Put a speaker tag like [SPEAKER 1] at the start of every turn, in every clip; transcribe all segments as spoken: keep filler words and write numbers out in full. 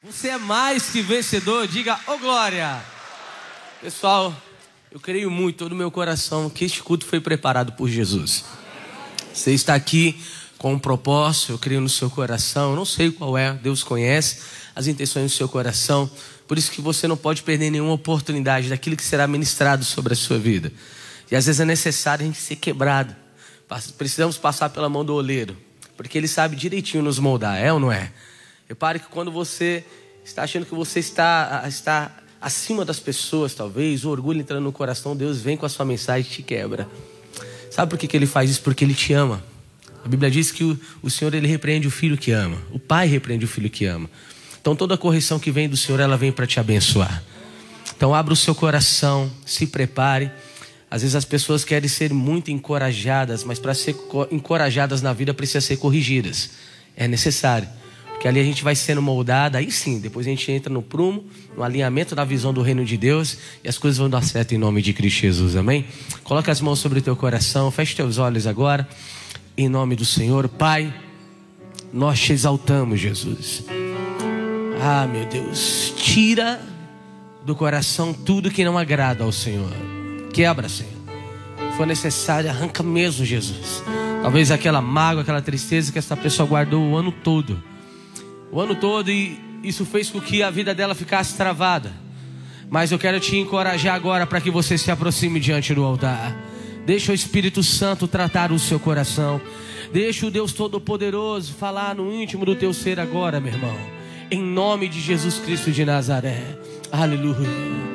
[SPEAKER 1] Você é mais que vencedor, diga, ô glória! Pessoal, eu creio muito, todo o meu coração, que este culto foi preparado por Jesus. Você está aqui com um propósito, eu creio no seu coração, eu não sei qual é, Deus conhece as intenções do seu coração, por isso que você não pode perder nenhuma oportunidade daquilo que será ministrado sobre a sua vida. E às vezes é necessário a gente ser quebrado, precisamos passar pela mão do oleiro, porque ele sabe direitinho nos moldar, é ou não é? Repare que quando você está achando que você está, está acima das pessoas, talvez, o orgulho entrando no coração, Deus vem com a sua mensagem e te quebra. Sabe por que, que ele faz isso? Porque ele te ama. A Bíblia diz que o, o Senhor, ele repreende o filho que ama. O pai repreende o filho que ama. Então toda a correção que vem do Senhor, ela vem para te abençoar. Então abra o seu coração, se prepare. Às vezes as pessoas querem ser muito encorajadas, mas para ser encorajadas na vida precisa ser corrigidas. É necessário. Porque ali a gente vai sendo moldado, aí sim, depois a gente entra no prumo, no alinhamento da visão do reino de Deus, e as coisas vão dar certo em nome de Cristo Jesus, amém? Coloca as mãos sobre o teu coração, feche teus olhos agora, em nome do Senhor. Pai, nós te exaltamos, Jesus. Ah, meu Deus, tira do coração tudo que não agrada ao Senhor. Quebra, Senhor. Se for necessário, arranca mesmo, Jesus. Talvez aquela mágoa, aquela tristeza que essa pessoa guardou o ano todo. O ano todo, e isso fez com que a vida dela ficasse travada. Mas eu quero te encorajar agora para que você se aproxime diante do altar. Deixa o Espírito Santo tratar o seu coração. Deixa o Deus Todo-Poderoso falar no íntimo do teu ser agora, meu irmão. Em nome de Jesus Cristo de Nazaré. Aleluia.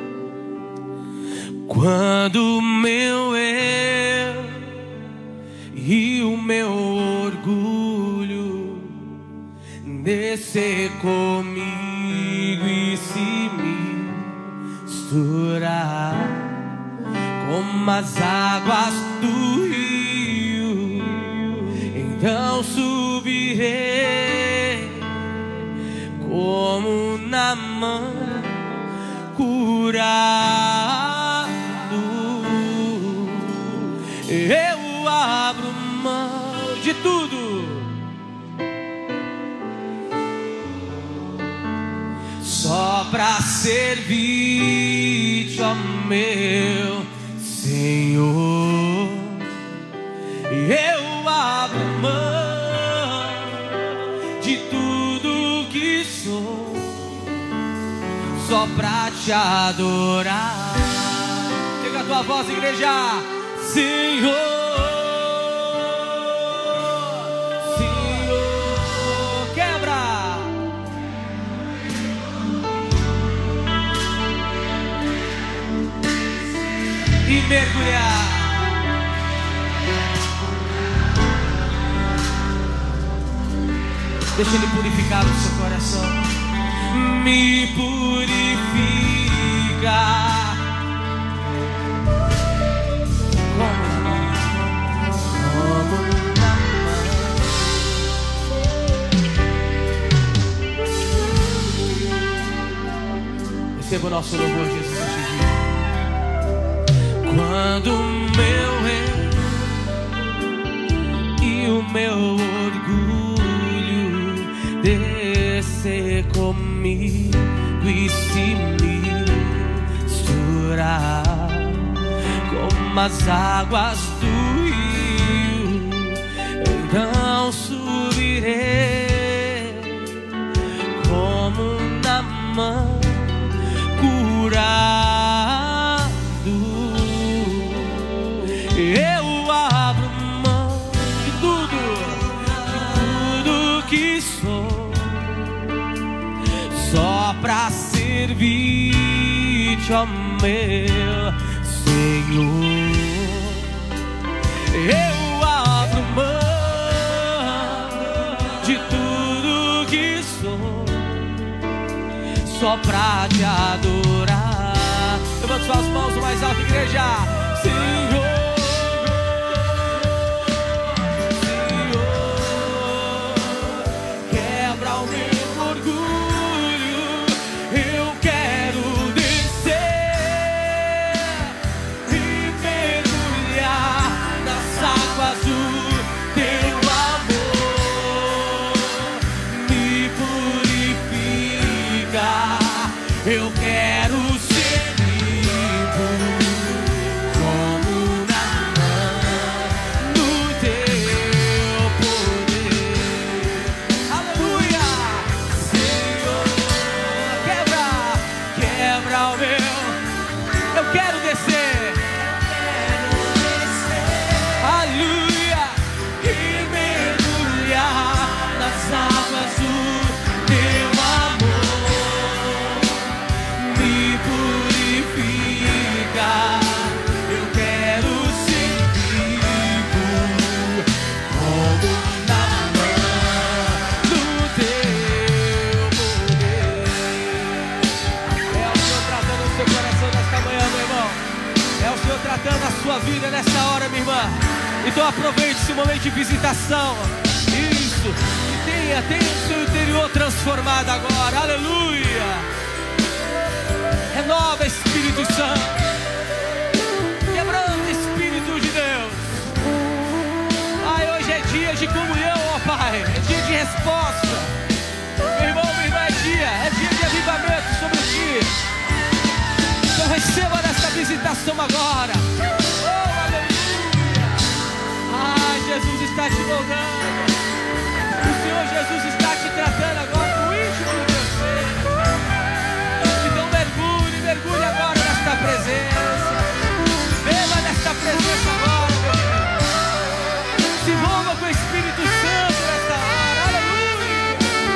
[SPEAKER 1] Quando o meu eu e o meu orgulho descer comigo e se misturar como as águas do rio, então subirei como na mão curado. Eu abro mão de tudo só pra servir-te, ó meu Senhor. Eu abro mão de tudo que sou só pra te adorar. Pega a tua voz, igreja. Senhor, e mergulhar. Deixa ele purificar o seu coração. Me purifica como na mão, como na mão. Receba o nosso louvor, Jesus, neste dia. Quando o meu eu e o meu orgulho descer comigo e se misturar como as águas do rio, então subirei como na mão curado. Eu abro mão de tudo, de tudo que sou, só pra servir-te, ó meu Senhor. Eu abro mão de tudo que sou, só pra te adorar. Levanta suas mãos o mais alto, igreja. Senhor, Eu quero ser limpo como na mão do teu poder. Aleluia! Senhor, quebra, quebra o meu. Eu quero descer. Aleluia! E mergulhar nas águas do teu amor. Me purifica. Eu quero ser vivo como na mão do teu poder. É o Senhor tratando o seu coração nesta manhã, meu irmão. É o Senhor tratando a sua vida nessa hora, minha irmã. Então aproveite esse momento de visitação. Isso. E tenha, tenha o seu interior transformado agora. Aleluia. Renova, Espírito Santo. Quebrando, Espírito de Deus. Ai, hoje é dia de comunhão, ó Pai. É dia de resposta. Meu irmão, minha irmã, é dia. É dia de avivamento sobre ti. Então receba dessa visitação agora. Oh, aleluia. Ah, Jesus está te moldando. O Senhor Jesus está te tratando agora no íntimo do teu ser. Então mergulhe, mergulhe agora nesta presença. Beba nesta presença agora, meu Deus. Se envolva com o Espírito Santo nesta hora. Aleluia.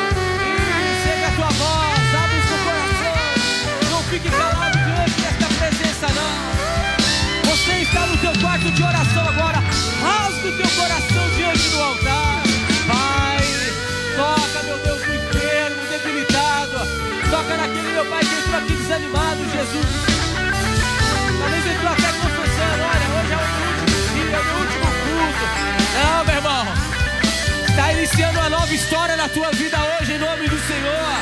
[SPEAKER 1] E seja a tua voz, abre o seu coração. Não fique calado diante desta presença, não. Você está no teu quarto de oração agora. Rasga o teu coração diante do altar. Pai, toca, meu Deus, no enfermo, debilitado. Toca naquele, meu Pai, que entrou aqui desanimado, Jesus. Talvez entrou até confessando: olha, hoje é o meu último dia, é o meu último culto. Não, meu irmão. Está iniciando uma nova história na tua vida hoje, em nome do Senhor.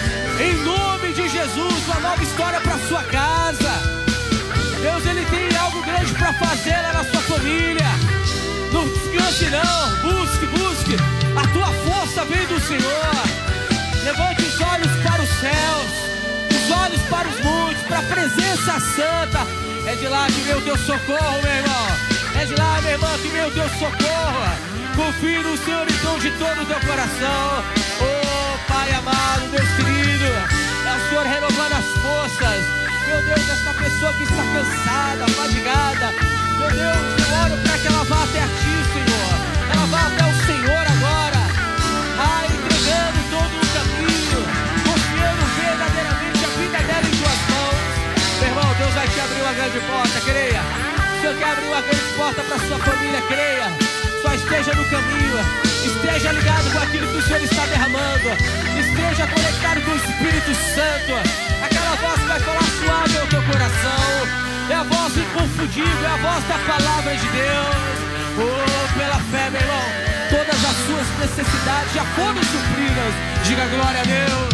[SPEAKER 1] Em nome de Jesus, uma nova história para sua casa. Deus, Ele tem algo grande para fazer lá na sua família. Não descanse não, busque, busque. A tua força vem do Senhor. Levante os olhos para os céus, os olhos para os montes, para a presença santa. É de lá que vem o teu socorro, meu irmão. É de lá, minha irmã, que vem o teu socorro. Confie no Senhor então de todo o teu coração. Oh, Pai amado, Deus querido, é o Senhor renovando as forças. Meu Deus, esta pessoa que está cansada, fadigada, meu Deus, eu oro para que ela vá até a ti, Senhor. Ela vá até o Senhor agora. Ah, entregando todo o caminho, confiando verdadeiramente a vida dela em tuas mãos. Meu irmão, Deus vai te abrir uma grande porta, creia. O Senhor quer abrir uma grande porta para a sua família, creia. Só esteja no caminho, esteja ligado com aquilo que o Senhor está derramando, esteja conectado com o Espírito Santo. Aquela voz que vai falar suave ao teu coração, é a voz inconfundível, é a voz da palavra de Deus. Oh, pela fé, meu irmão, todas as suas necessidades já foram supridas. Diga glória a Deus.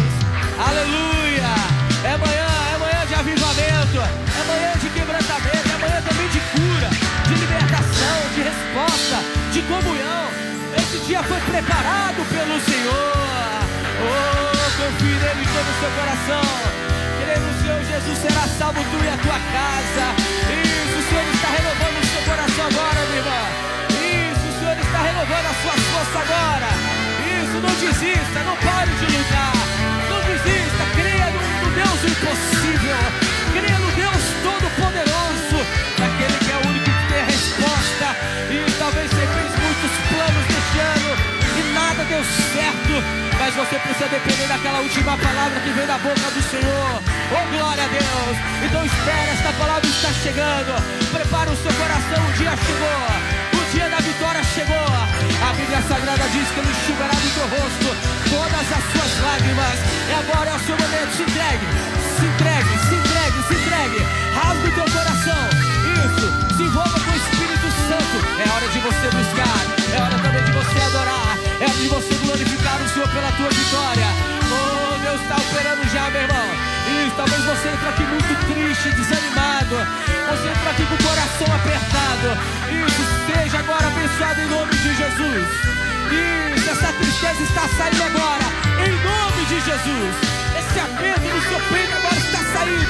[SPEAKER 1] Aleluia. É manhã, é manhã de avivamento, é manhã de quebrantamento, é manhã também de cura, de libertação, de resposta, de comunhão. Esse dia foi preparado pelo Senhor. Oh, confie nele em todo o seu coração. Querendo o Senhor Jesus, será salvo tu e a tua casa. Isso, o Senhor está renovando o seu coração agora, minha irmã. Isso, o Senhor está renovando as suas forças agora. Isso, não desista, não pare de lutar. Não desista, creia no, no Deus impossível. Creia no Deus todo-poderoso, naquele que é o único que tem a resposta. E talvez você fez muitos planos neste ano e nada deu certo, mas você precisa depender daquela última palavra que vem da boca do Senhor. Oh, glória a Deus. Então espera, esta palavra está chegando. Prepara o seu coração, o dia chegou. O dia da vitória chegou. A Bíblia Sagrada diz que Ele enxugará do teu rosto todas as suas lágrimas. E agora é o seu momento. Se entregue, se entregue, se entregue, se entregue. Rasga o teu coração. Isso, se envolva com o Espírito Santo. É hora de você buscar, é hora também de você adorar, é hora de você glorificar o Senhor pela tua vitória. Oh, Deus está operando já, meu irmão. Isso, talvez você entre aqui muito triste, desanimado. Você entra aqui com o coração apertado. Isso, seja agora abençoado em nome de Jesus. Isso, essa tristeza está saindo agora, em nome de Jesus. Esse aperto no seu peito agora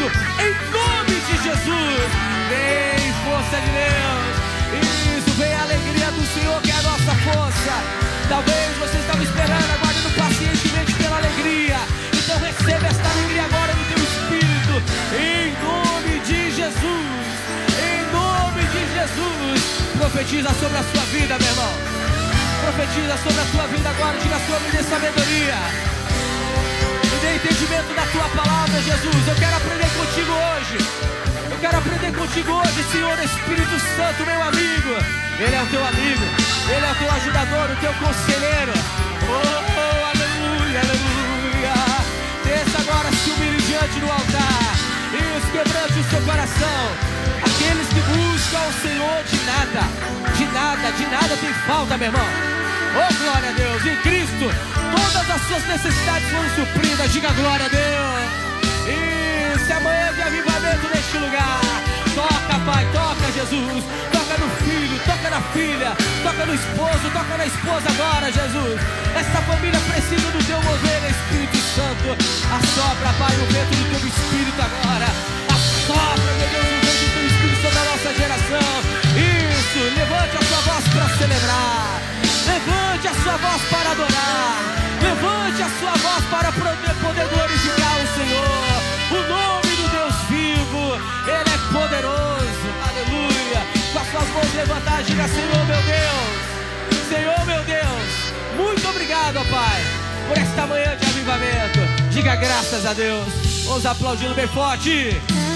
[SPEAKER 1] em nome de Jesus. Vem, força de Deus. Isso, vem a alegria do Senhor, que é a nossa força. Talvez você estava esperando, aguardando pacientemente pela alegria. Então receba esta alegria agora no teu espírito, em nome de Jesus. Em nome de Jesus. Profetiza sobre a sua vida, meu irmão. Profetiza sobre a sua vida agora. Diga a sua vida de sabedoria. Me dê entendimento da tua palavra, Jesus. Eu quero aprender contigo hoje. Eu quero aprender contigo hoje, Senhor Espírito Santo, meu amigo. Ele é o teu amigo, Ele é o teu ajudador, o teu conselheiro. Oh, oh, aleluia, aleluia. Desça agora, se humilhe diante do altar. Isso, quebrante o seu coração. Aqueles que buscam o Senhor, de nada, de nada, de nada tem falta, meu irmão. Oh, glória a Deus. Em Cristo, todas as suas necessidades foram supridas. Diga glória a Deus. Isso, amanhã de avivamento neste lugar. Toca, Pai, toca, Jesus. Toca no filho, toca na filha, toca no esposo, toca na esposa agora, Jesus. Essa família precisa do teu mover, Espírito Santo. Assopra, Pai, o vento do teu Espírito agora. Assopra, meu Deus, o vento do teu Espírito sobre a nossa geração. Isso, levante a sua voz para celebrar. Levante a sua voz para adorar. Levante a sua voz para poder, poder glorificar o Senhor. O nome do Deus vivo, Ele é poderoso. Aleluia. Com as suas mãos levantadas, diga: Senhor meu Deus, Senhor meu Deus, muito obrigado, ó Pai, por esta manhã de avivamento. Diga graças a Deus. Vamos aplaudindo bem forte.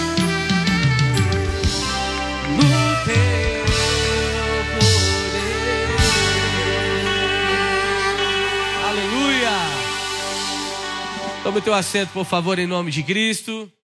[SPEAKER 1] No teu poder. Aleluia. Tome o teu assento, por favor, em nome de Cristo.